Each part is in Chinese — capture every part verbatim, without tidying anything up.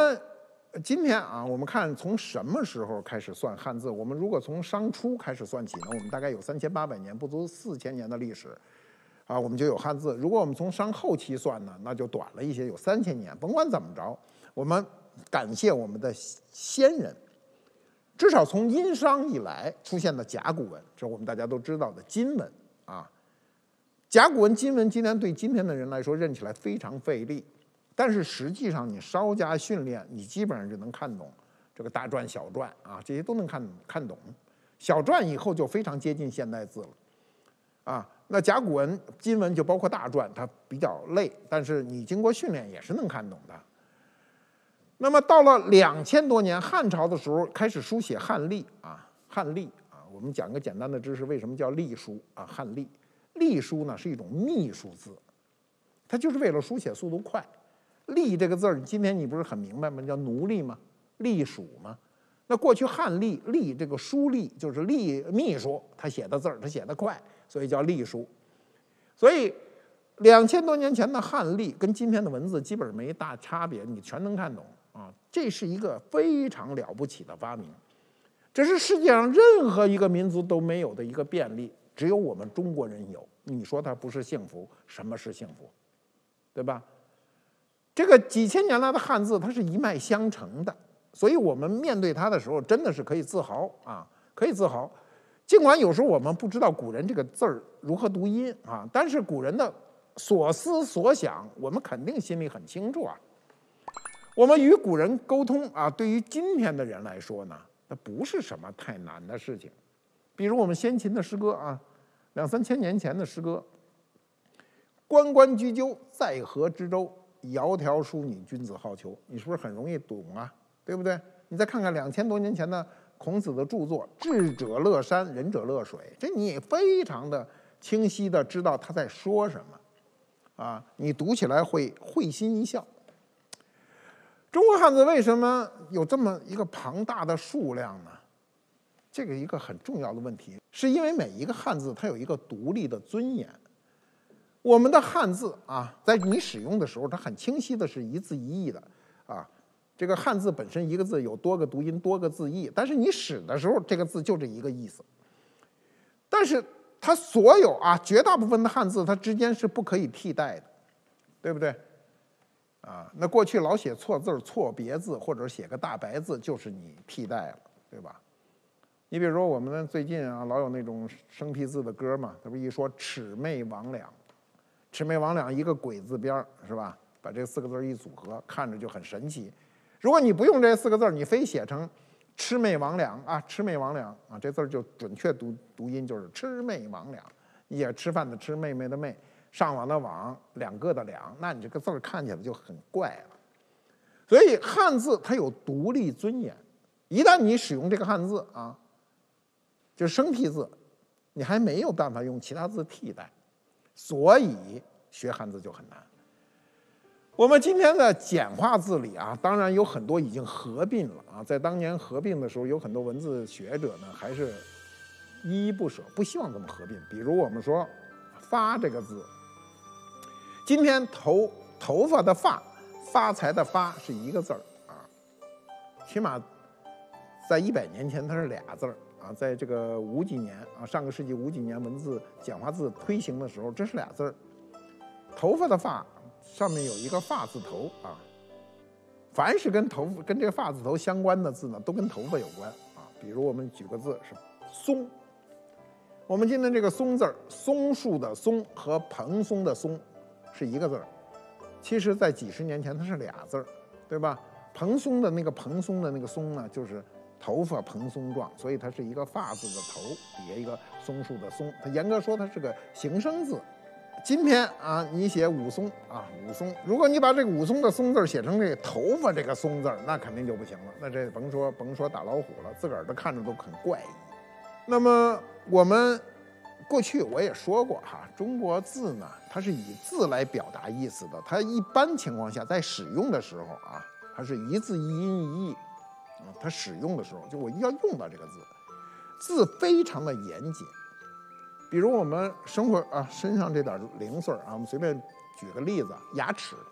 今天啊，我们看从什么时候开始算汉字？我们如果从商初开始算起呢，我们大概有三千八百年，不足四千年的历史，啊，我们就有汉字。如果我们从商后期算呢，那就短了一些，有三千年。甭管怎么着，我们感谢我们的先人，至少从殷商以来出现的甲骨文，这是我们大家都知道的金文啊。甲骨文、金文，今天对今天的人来说认起来非常费力。但是实际上，你稍加训练，你基本上就能看懂这个大篆、小篆啊，这些都能看看懂。小篆以后就非常接近现代字了，啊，那甲骨文、金文就包括大篆，它比较累，但是你经过训练也是能看懂的。那么到了两千多年汉朝的时候，开始书写汉隶啊，汉隶啊，我们讲个简单的知识，为什么叫隶书啊？汉隶，隶书呢是一种秘书字，它就是为了书写速度快。隶这个字儿，今天你不是很明白吗？叫奴隶吗？隶属吗？那过去汉隶隶这个书隶就是隶秘书，他写的字儿他写的快，所以叫隶书。所以两千多年前的汉隶跟今天的文字基本没大差别，你全能看懂啊！这是一个非常了不起的发明，这是世界上任何一个民族都没有的一个便利，只有我们中国人有。你说它不是幸福？什么是幸福？对吧？这个几千年来的汉字，它是一脉相承的，所以我们面对它的时候，真的是可以自豪啊，可以自豪。尽管有时候我们不知道古人这个字儿如何读音啊，但是古人的所思所想，我们肯定心里很清楚啊。我们与古人沟通啊，对于今天的人来说呢，那不是什么太难的事情。比如我们先秦的诗歌啊，两三千年前的诗歌，关关雎鸠，在河之洲。窈窕淑女，君子好逑，你是不是很容易懂啊？对不对？你再看看两千多年前的孔子的著作《智者乐山，仁者乐水》，这你也非常的清晰的知道他在说什么啊！你读起来会会心一笑。中国汉字为什么有这么一个庞大的数量呢？这个一个很重要的问题，是因为每一个汉字它有一个独立的尊严。我们的汉字啊，在你使用的时候，它很清晰的是一字一义的啊。这个汉字本身一个字有多个读音、多个字义，但是你使的时候，这个字就这一个意思。但是它所有啊，绝大部分的汉字，它之间是不可以替代的，对不对？啊，那过去老写错字、错别字，或者写个大白字，就是你替代了，对吧？你比如说我们最近啊，老有那种生僻字的歌嘛，他不一说魑魅魍魉。魑魅魍魉一个鬼字边是吧？把这四个字一组合，看着就很神奇。如果你不用这四个字，你非写成魑魅魍魉啊，魑魅魍魉啊，这字就准确读读音就是魑魅魍魉。你也吃饭的吃，妹妹的妹，上网的网，两个的两，那你这个字看起来就很怪了。所以汉字它有独立尊严，一旦你使用这个汉字啊，就是生僻字，你还没有办法用其他字替代。所以学汉字就很难。我们今天的简化字里啊，当然有很多已经合并了啊。在当年合并的时候，有很多文字学者呢，还是依依不舍，不希望这么合并。比如我们说“发”这个字，今天头头发的“发”，发财的“发”是一个字儿啊，起码在一百年前它是俩字儿。啊，在这个五几年啊，上个世纪五几年文字简化字推行的时候，这是俩字儿。头发的“发”上面有一个“发”字头啊。凡是跟头跟这个“发”字头相关的字呢，都跟头发有关啊。比如我们举个字是“松”，我们今天这个“松”字儿，松树的“松”和蓬松的“松”是一个字儿，其实在几十年前它是俩字儿，对吧？蓬松的那个蓬松的那个“松”呢，就是头发蓬松状，所以它是一个发字的头，底下一个松树的松。它严格说它是个形声字。今天啊，你写武松啊，武松，如果你把这个武松的松字写成这个头发这个松字，那肯定就不行了。那这甭说甭说打老虎了，自个儿都看着都很怪异。那么我们过去我也说过哈，中国字呢，它是以字来表达意思的。它一般情况下在使用的时候啊，它是一字一音一义。它使用的时候，就我要用到这个字，字非常的严谨。比如我们生活啊身上这点零碎啊，我们随便举个例子，牙齿，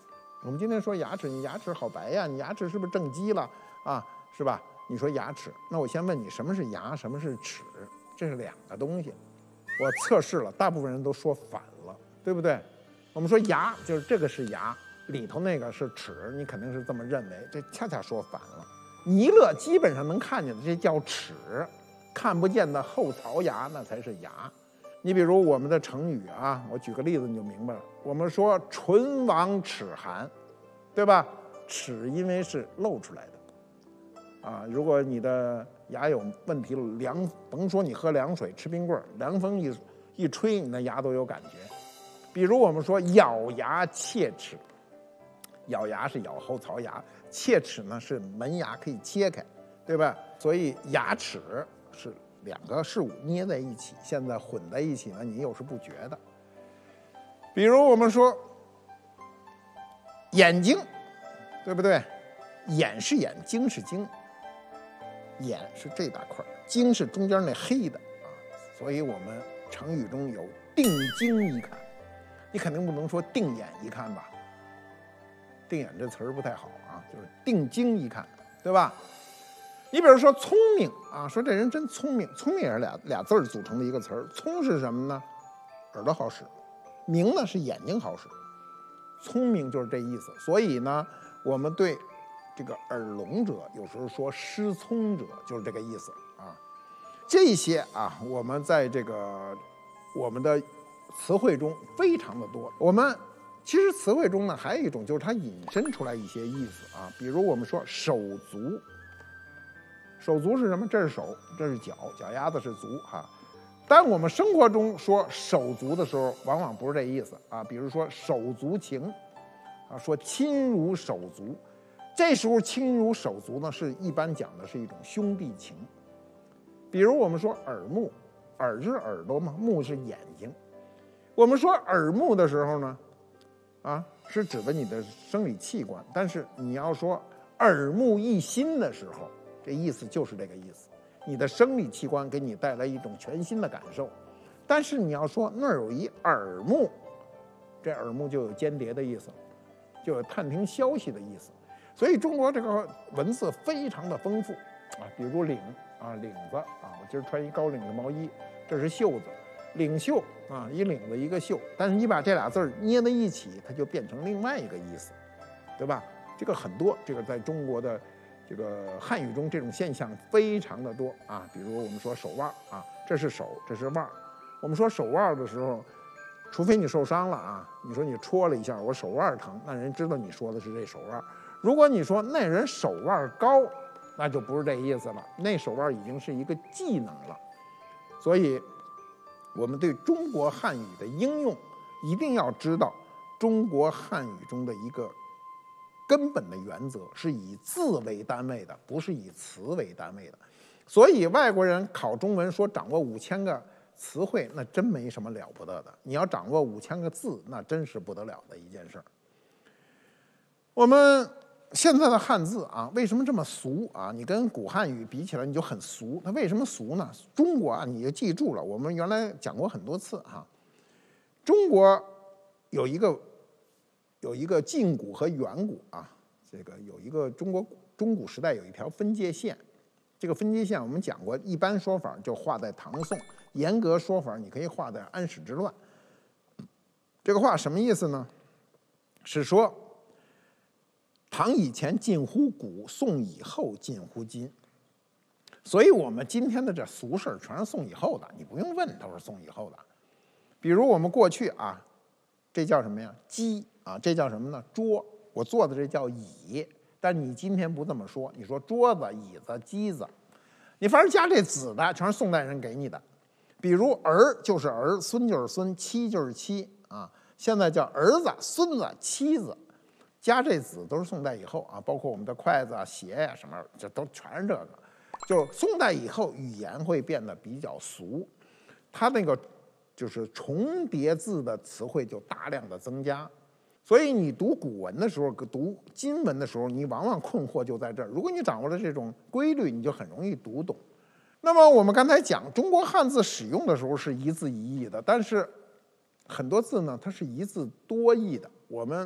我们今天说牙齿，你牙齿好白呀，你牙齿是不是正畸了啊？是吧？你说牙齿，那我先问你，什么是牙，什么是齿？这是两个东西。我测试了，大部分人都说反了，对不对？我们说牙就是这个是牙，里头那个是齿，你肯定是这么认为，这恰恰说反了。弥勒基本上能看见的，这叫齿，看不见的后槽牙那才是牙。你比如我们的成语啊，我举个例子你就明白了。我们说唇亡齿寒，对吧？齿因为是露出来的啊，如果你的牙有问题了，凉甭说你喝凉水吃冰棍，凉风一一吹，你的牙都有感觉。比如我们说咬牙切齿，咬牙是咬后槽牙，切齿呢是门牙可以切开，对吧？所以牙齿是两个事物捏在一起，现在混在一起呢，你又是不觉得。比如我们说眼睛，对不对？眼是眼，睛是睛，眼是这大块，睛是中间那黑的啊。所以我们成语中有定睛一看，你肯定不能说定眼一看吧？定眼这词儿不太好啊，就是定睛一看，对吧？你比如说聪明啊，说这人真聪明，聪明也是俩俩字儿组成的一个词儿。聪是什么呢？耳朵好使，明呢是眼睛好使，聪明就是这意思。所以呢，我们对这个耳聋者有时候说失聪者，就是这个意思啊。这些啊，我们在这个我们的词汇中非常的多。我们其实词汇中呢，还有一种就是它引申出来一些意思啊，比如我们说手足。手足是什么？这是手，这是脚，脚丫子是足哈。但我们生活中说手足的时候，往往不是这意思啊。比如说手足情啊，说亲如手足，这时候亲如手足呢，是一般讲的是一种兄弟情。比如我们说耳目，耳是耳朵嘛，目是眼睛。我们说耳目的时候呢，啊，是指的你的生理器官，但是你要说耳目一新的时候，这意思就是这个意思，你的生理器官给你带来一种全新的感受。但是你要说那儿有一耳目，这耳目就有间谍的意思，就有探听消息的意思。所以中国这个文字非常的丰富啊，比如领啊，领子啊，我今儿穿一高领的毛衣，这是袖子，领袖啊，一领子一个袖，但是你把这俩字儿捏在一起，它就变成另外一个意思，对吧？这个很多，这个在中国的这个汉语中这种现象非常的多啊。比如我们说手腕啊，这是手，这是腕。我们说手腕的时候，除非你受伤了啊，你说你戳了一下，我手腕疼，那人知道你说的是这手腕。如果你说那人手腕高，那就不是这意思了，那手腕已经是一个技能了。所以我们对中国汉语的应用一定要知道中国汉语中的一个根本的原则是以字为单位的，不是以词为单位的。所以外国人考中文说掌握五千个词汇，那真没什么了不得的。你要掌握五千个字，那真是不得了的一件事儿。我们现在的汉字啊，为什么这么俗啊？你跟古汉语比起来，你就很俗。它为什么俗呢？中国啊，你就记住了，我们原来讲过很多次哈。中国有一个有一个近古和远古啊，这个有一个中国中古时代有一条分界线。这个分界线我们讲过，一般说法就画在唐宋，严格说法你可以画在安史之乱。这个话什么意思呢？是说唐以前近乎古，宋以后近乎今。所以我们今天的这俗事全是宋以后的，你不用问都是宋以后的。比如我们过去啊，这叫什么呀？机啊，这叫什么呢？桌。我坐的这叫椅，但你今天不这么说，你说桌子、椅子、机子，你反正加这子的全是宋代人给你的。比如儿就是儿，孙就是孙，妻就是妻啊。现在叫儿子、孙子、妻子。加这子都是宋代以后啊，包括我们的筷子啊、鞋呀、啊、什么，这都全是这个。就宋代以后，语言会变得比较俗，它那个就是重叠字的词汇就大量的增加。所以你读古文的时候，读今文的时候，你往往困惑就在这儿。如果你掌握了这种规律，你就很容易读懂。那么我们刚才讲，中国汉字使用的时候是一字一义的，但是很多字呢，它是一字多义的。我们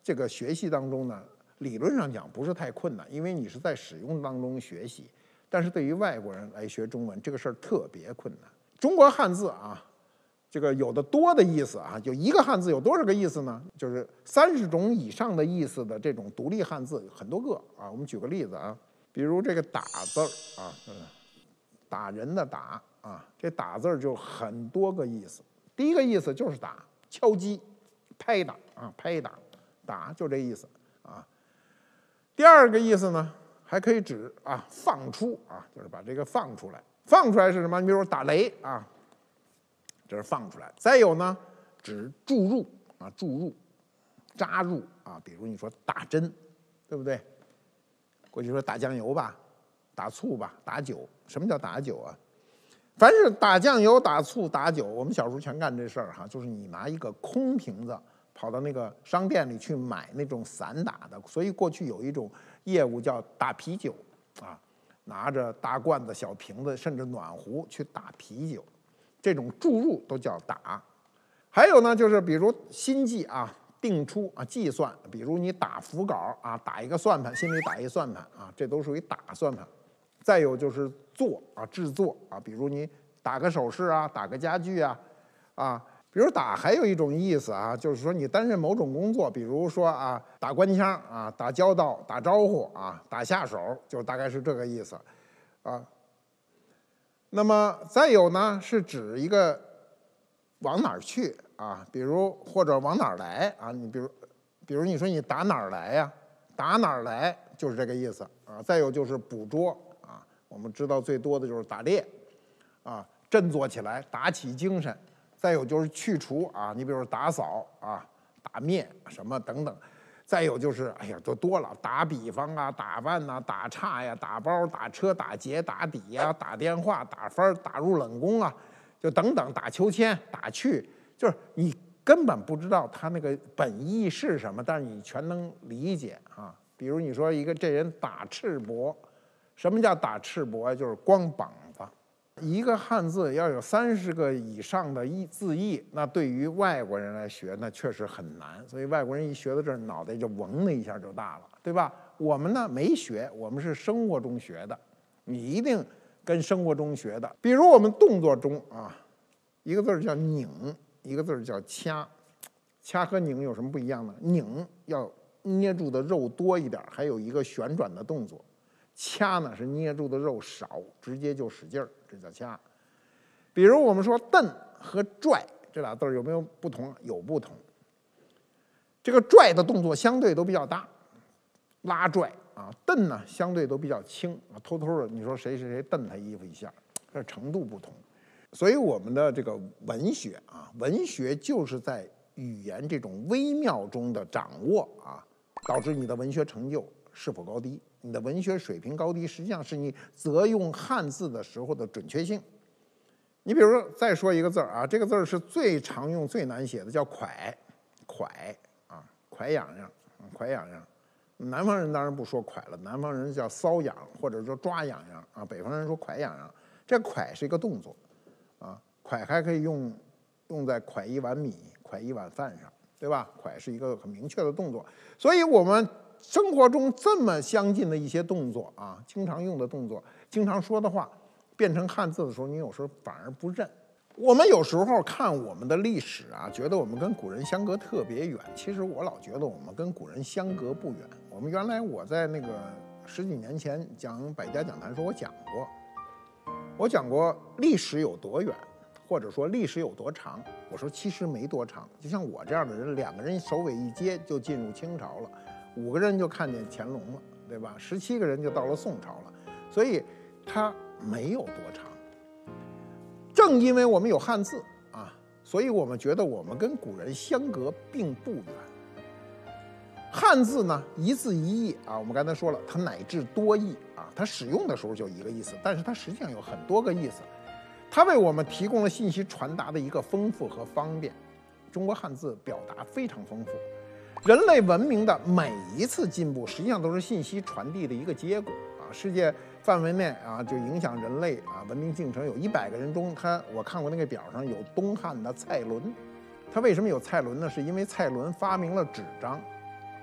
这个学习当中呢，理论上讲不是太困难，因为你是在使用当中学习。但是对于外国人来学中文，这个事儿特别困难。中国汉字啊，这个有的多的意思啊，就一个汉字有多少个意思呢？就是三十种以上的意思的这种独立汉字很多个啊。我们举个例子啊，比如这个“打”字啊，打人的“打”啊，这“打”字就很多个意思。第一个意思就是打，敲击、拍打啊，拍打、打就这意思啊。第二个意思呢，还可以指啊放出啊，就是把这个放出来。放出来是什么？你比如说打雷啊，这是放出来。再有呢，指注入啊，注入、扎入啊，比如你说打针，对不对？过去说打酱油吧，打醋吧，打酒。什么叫打酒啊？凡是打酱油、打醋、打酒，我们小时候全干这事儿哈，就是你拿一个空瓶子跑到那个商店里去买那种散打的，所以过去有一种业务叫打啤酒啊，拿着大罐子、小瓶子，甚至暖壶去打啤酒，这种注入都叫打。还有呢，就是比如心计啊，定出啊，计算，比如你打符稿啊，打一个算盘，心里打一算盘啊，这都属于打算盘。再有就是做啊，制作啊，比如你打个首饰啊，打个家具啊，啊，比如打还有一种意思啊，就是说你担任某种工作，比如说啊，打官腔啊，打交道、打招呼啊，打下手，就大概是这个意思啊。那么再有呢，是指一个往哪儿去啊，比如或者往哪儿来啊，你比如，比如你说你打哪儿来呀、啊，打哪儿来就是这个意思啊。再有就是捕捉。我们知道最多的就是打猎，啊，振作起来，打起精神。再有就是去除啊，你比如打扫啊，打灭什么等等。再有就是，哎呀，都多了，打比方啊，打扮呐、啊，打岔呀，打包、打车、打劫、打底呀、啊，打电话、打分、打入冷宫啊，就等等，打秋千、打趣，就是你根本不知道他那个本意是什么，但是你全能理解啊。比如你说一个这人打赤膊。什么叫打赤膊呀？就是光膀子。一个汉字要有三十个以上的意字义，那对于外国人来学，那确实很难。所以外国人一学到这儿，脑袋就嗡的一下就大了，对吧？我们呢没学，我们是生活中学的。你一定跟生活中学的。比如我们动作中啊，一个字叫拧，一个字叫掐。掐和拧有什么不一样呢？拧要捏住的肉多一点，还有一个旋转的动作。掐呢是捏住的肉少，直接就使劲儿，这叫掐。比如我们说蹬和拽这俩字有没有不同？有不同。这个拽的动作相对都比较大，拉拽啊；蹬呢相对都比较轻啊，偷偷的你说谁谁谁蹬他衣服一下，这程度不同。所以我们的这个文学啊，文学就是在语言这种微妙中的掌握啊，导致你的文学成就是否高低。你的文学水平高低，实际上是你择用汉字的时候的准确性。你比如说，再说一个字啊，这个字是最常用、最难写的，叫“蒯”，蒯啊，蒯痒痒，蒯痒痒。南方人当然不说蒯了，南方人叫瘙痒，或者说抓痒痒啊。北方人说蒯痒痒。这蒯是一个动作啊，蒯还可以用用在蒯一碗米、蒯一碗饭上，对吧？蒯是一个很明确的动作，所以我们。生活中这么相近的一些动作啊，经常用的动作，经常说的话，变成汉字的时候，你有时候反而不认。我们有时候看我们的历史啊，觉得我们跟古人相隔特别远。其实我老觉得我们跟古人相隔不远。我们原来我在那个十几年前讲百家讲坛时候，我讲过，我讲过历史有多远，或者说历史有多长。我说其实没多长，就像我这样的人，两个人首尾一接就进入清朝了。五个人就看见乾隆了，对吧？十七个人就到了宋朝了，所以它没有多长。正因为我们有汉字啊，所以我们觉得我们跟古人相隔并不远。汉字呢，一字一义啊，我们刚才说了，它乃至多义啊，它使用的时候就一个意思，但是它实际上有很多个意思，它为我们提供了信息传达的一个丰富和方便。中国汉字表达非常丰富。人类文明的每一次进步，实际上都是信息传递的一个结果啊！世界范围内啊，就影响人类啊文明进程有一百个人中，他我看过那个表上有东汉的蔡伦，他为什么有蔡伦呢？是因为蔡伦发明了纸张，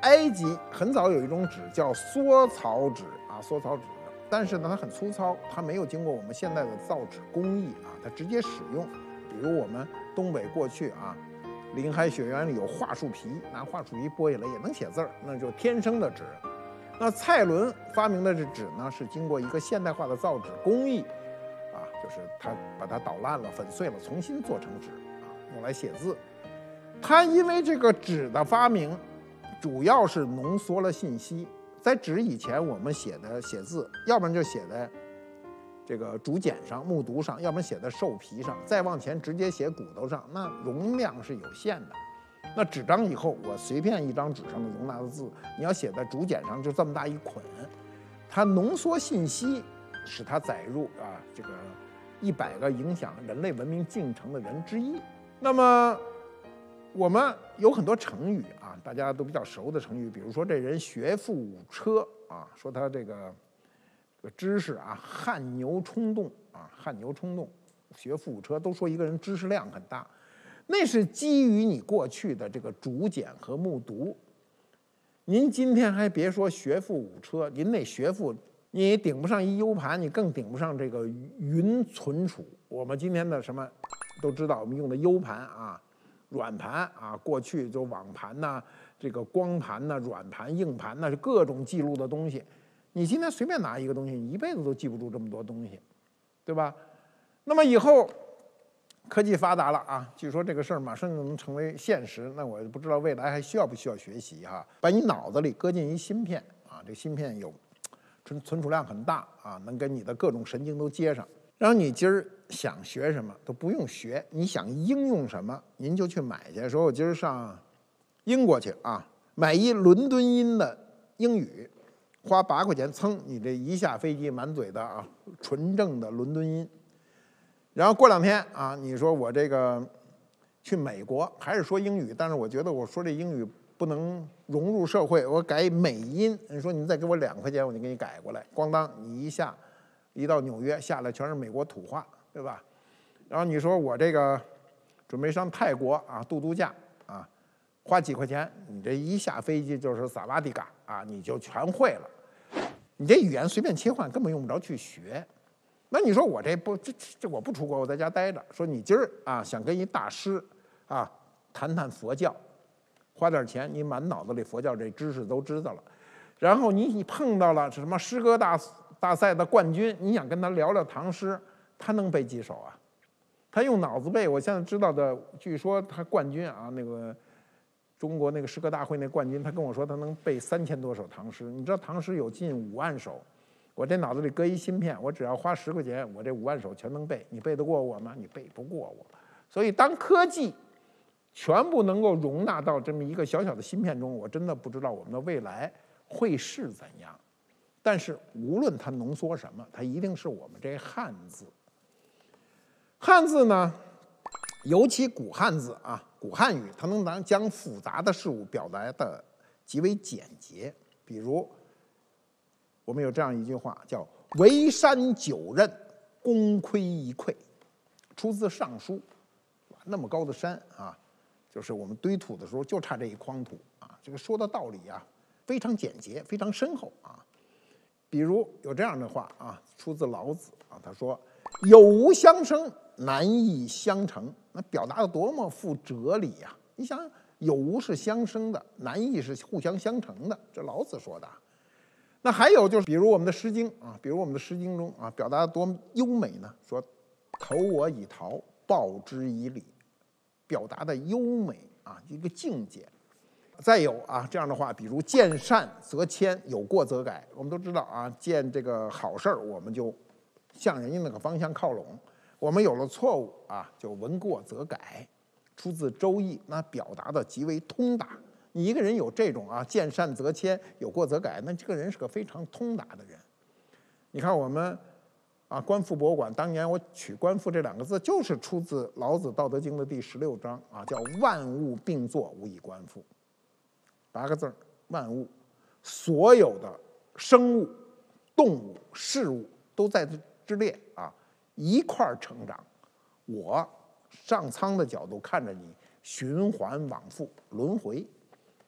埃及很早有一种纸叫缩草纸啊，缩草纸，但是呢它很粗糙，它没有经过我们现在的造纸工艺啊，它直接使用。比如我们东北过去啊，林海雪原里有桦树皮，拿桦树皮剥下来也能写字儿，那就天生的纸。那蔡伦发明的这纸呢，是经过一个现代化的造纸工艺啊，就是他把它捣烂了、粉碎了，重新做成纸啊，用来写字。他因为这个纸的发明，主要是浓缩了信息。在纸以前，我们写的写字，要不然就写在这个竹简上、木牍上，要不然写在兽皮上，再往前直接写骨头上，那容量是有限的。那纸张以后，我随便一张纸上的容纳的字，你要写在竹简上，就这么大一捆，它浓缩信息，使它载入啊这个一百个影响人类文明进程的人之一。那么我们有很多成语啊，大家都比较熟的成语，比如说这人学富五车啊，说他这个这个知识啊汗牛充栋啊，汗牛充栋，学富五车，都说一个人知识量很大。那是基于你过去的这个竹简和木牍。您今天还别说学富五车，您那学富你顶不上一 U 盘，你更顶不上这个云存储。我们今天的什么都知道，我们用的 U 盘啊、软盘啊，过去就网盘呐、啊、这个光盘呐、啊、软盘、硬盘呐、啊，就各种记录的东西。你今天随便拿一个东西，你一辈子都记不住这么多东西，对吧？那么以后科技发达了啊，据说这个事儿马上就能成为现实。那我不知道未来还需要不需要学习哈？把你脑子里搁进一芯片啊，这芯片有存存储量很大啊，能跟你的各种神经都接上。然后你今儿想学什么都不用学，你想应用什么您就去买去。说我今儿上英国去啊，买一伦敦音的英语，花八块钱，噌，你这一下飞机满嘴的啊纯正的伦敦音。然后过两天啊，你说我这个去美国还是说英语，但是我觉得我说这英语不能融入社会，我改美音。你说你再给我两块钱，我就给你改过来。咣当，你一下一到纽约下来全是美国土话，对吧？然后你说我这个准备上泰国啊度度假啊，花几块钱，你这一下飞机就是萨瓦迪卡啊，你就全会了。你这语言随便切换，根本用不着去学。那你说我这不这这我不出国，我在家待着。说你今儿啊想跟一大师啊谈谈佛教，花点钱，你满脑子里佛教这知识都知道了。然后你你碰到了什么诗歌大大赛的冠军，你想跟他聊聊唐诗，他能背几首啊？他用脑子背。我现在知道的，据说他冠军啊，那个中国那个诗歌大会那冠军，他跟我说他能背三千多首唐诗。你知道唐诗有近五万首。我这脑子里搁一芯片，我只要花十块钱，我这五万首全能背。你背得过我吗？你背不过我。所以，当科技全部能够容纳到这么一个小小的芯片中，我真的不知道我们的未来会是怎样。但是，无论它浓缩什么，它一定是我们这汉字。汉字呢，尤其古汉字啊，古汉语，它能将复杂的事物表达的极为简洁。比如，我们有这样一句话，叫“围山九仞，功亏一篑”，出自《尚书》。那么高的山啊，就是我们堆土的时候就差这一筐土啊。这个说的道理啊，非常简洁，非常深厚啊。比如有这样的话啊，出自老子啊，他说：“有无相生，难易相成。”那表达的多么富哲理呀！你想，有无是相生的，难易是互相相成的，这老子说的。那还有就是，比如我们的《诗经》啊，比如我们的《诗经》中啊，表达的多优美呢。说“投我以桃，报之以李”，表达的优美啊，一个境界。再有啊这样的话，比如“见善则迁，有过则改”。我们都知道啊，见这个好事儿，我们就向人家那个方向靠拢；我们有了错误啊，就闻过则改。出自《周易》，那表达的极为通达。你一个人有这种啊，见善则迁，有过则改，那这个人是个非常通达的人。你看我们啊，观复博物馆当年我取“观复”这两个字，就是出自老子《道德经》的第十六章啊，叫“万物并作，无以观复”。八个字儿，万物，所有的生物、动物、事物都在之列啊，一块儿成长。我上苍的角度看着你，循环往复，轮回。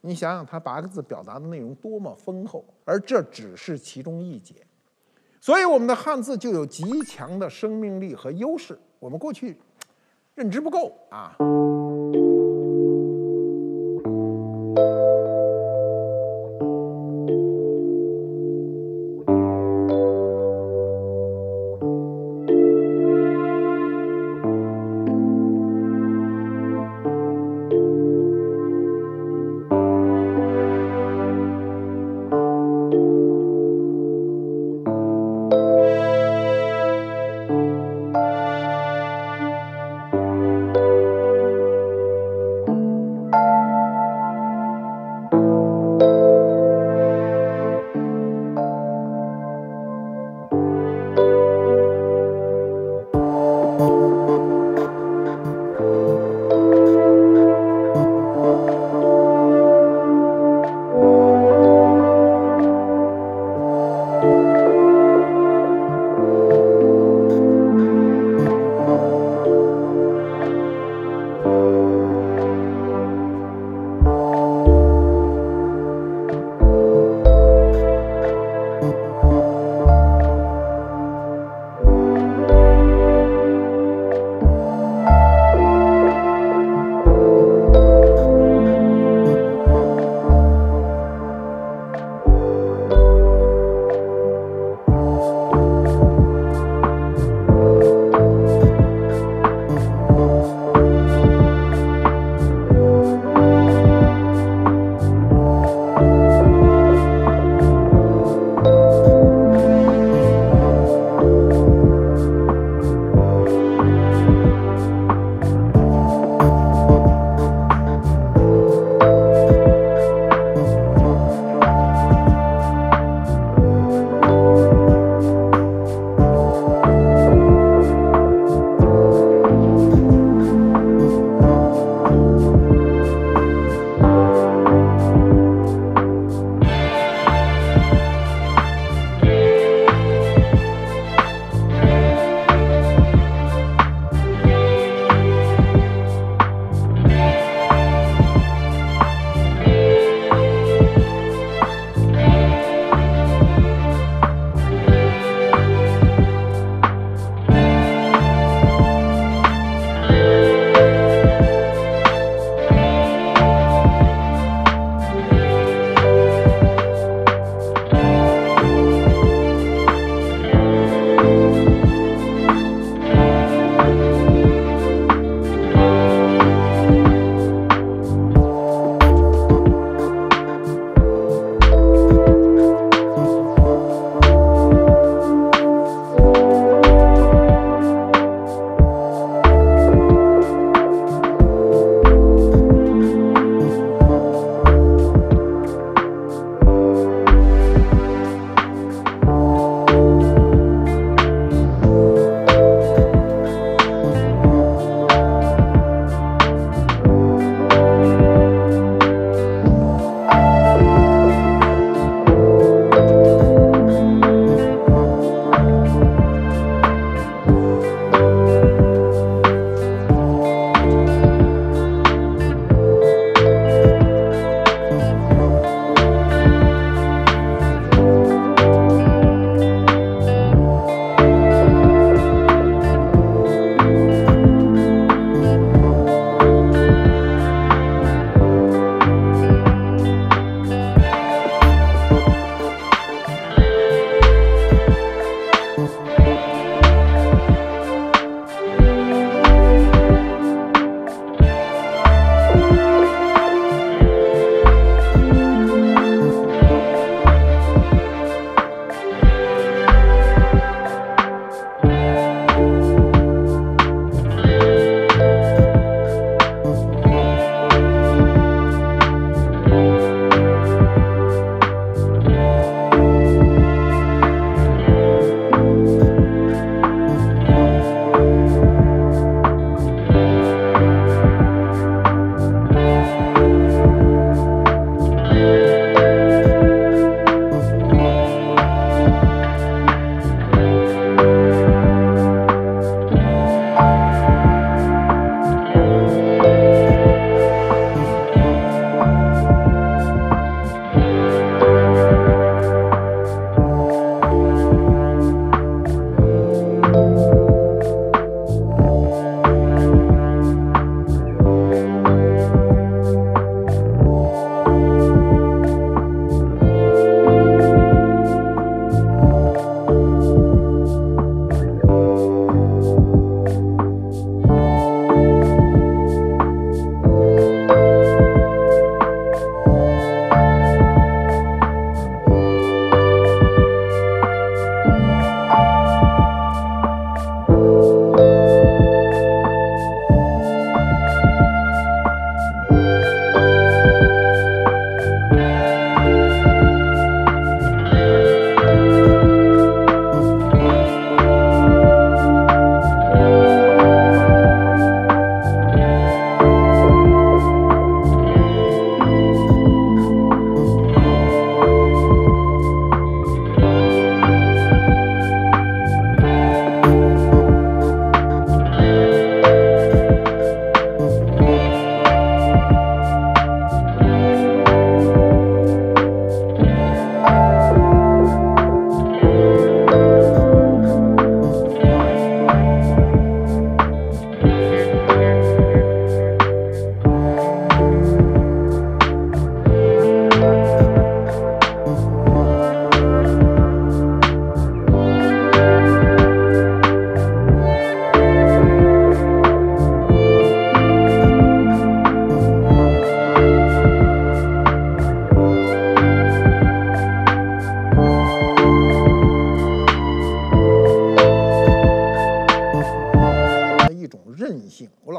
你想想，它八个字表达的内容多么丰厚，而这只是其中一节。所以我们的汉字就有极强的生命力和优势，我们过去认知不够啊。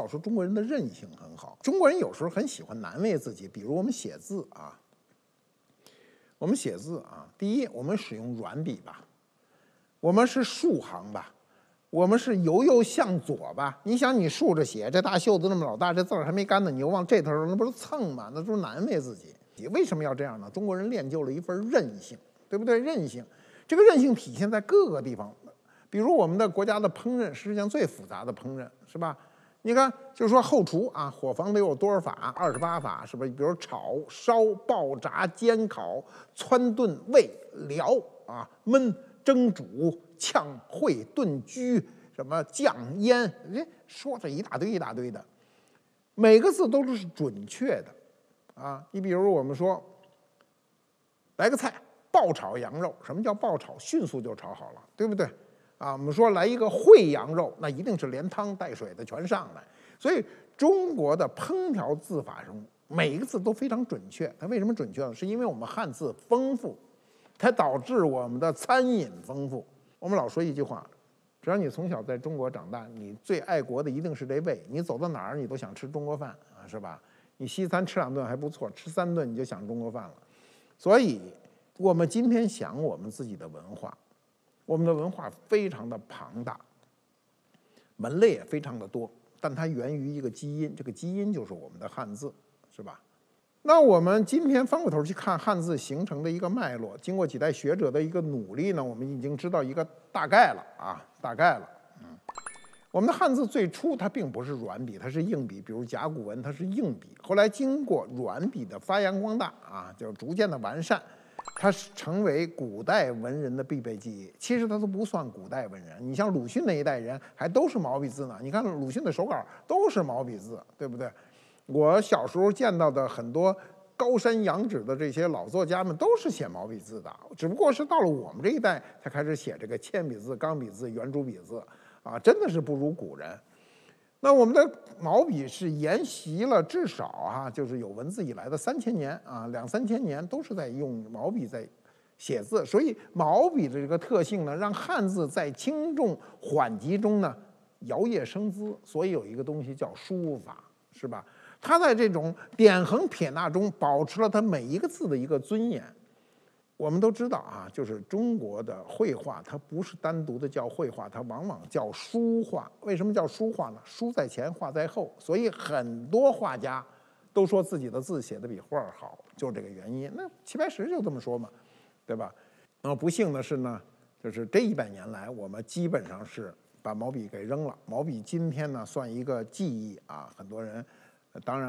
老说中国人的韧性很好，中国人有时候很喜欢难为自己，比如我们写字啊，我们写字啊，第一，我们使用软笔吧，我们是竖行吧，我们是由右向左吧。你想，你竖着写，这大袖子那么老大，这字儿还没干呢，你又往这头，那不是蹭吗？那不是难为自己。为什么要这样呢？中国人练就了一份韧性，对不对？韧性，这个韧性体现在各个地方。比如我们的国家的烹饪，实际上最复杂的烹饪是吧？你看，就是说后厨啊，伙房得有多少法？二十八法是吧？比如炒、烧、爆、炸、煎、烤、汆、炖、煨、燎啊，焖、蒸、煮、炝、烩、炖、居，什么酱、腌，哎，说这一大堆一大堆的，每个字都是准确的啊。你比如我们说，来个菜，爆炒羊肉，什么叫爆炒？迅速就炒好了，对不对？啊，我们说来一个烩羊肉，那一定是连汤带水的全上来。所以中国的烹调字法中，每一个字都非常准确。它为什么准确呢？是因为我们汉字丰富，才导致我们的餐饮丰富。我们老说一句话，只要你从小在中国长大，你最爱国的一定是这胃。你走到哪儿，你都想吃中国饭啊，是吧？你西餐吃两顿还不错，吃三顿你就想中国饭了。所以，我们今天想我们自己的文化。我们的文化非常的庞大，门类也非常的多，但它源于一个基因，这个基因就是我们的汉字，是吧？那我们今天翻过头去看汉字形成的一个脉络，经过几代学者的一个努力呢，我们已经知道一个大概了啊，大概了。嗯，我们的汉字最初它并不是软笔，它是硬笔，比如甲骨文它是硬笔，后来经过软笔的发扬光大啊，就逐渐的完善。它成为古代文人的必备技艺。其实他都不算古代文人，你像鲁迅那一代人还都是毛笔字呢。你看鲁迅的手稿都是毛笔字，对不对？我小时候见到的很多高山仰止的这些老作家们都是写毛笔字的，只不过是到了我们这一代才开始写这个铅笔字、钢笔字、圆珠笔字啊，真的是不如古人。那我们的毛笔是沿袭了至少啊，就是有文字以来的三千年啊，两三千年都是在用毛笔在写字，所以毛笔的这个特性呢，让汉字在轻重缓急中呢摇曳生姿。所以有一个东西叫书法，是吧？它在这种点横撇捺中保持了它每一个字的一个尊严。我们都知道啊，就是中国的绘画，它不是单独的叫绘画，它往往叫书画。为什么叫书画呢？书在前，画在后，所以很多画家都说自己的字写的比画好，就这个原因。那齐白石就这么说嘛，对吧？那么不幸的是呢，就是这一百年来，我们基本上是把毛笔给扔了。毛笔今天呢，算一个技艺啊，很多人，当然。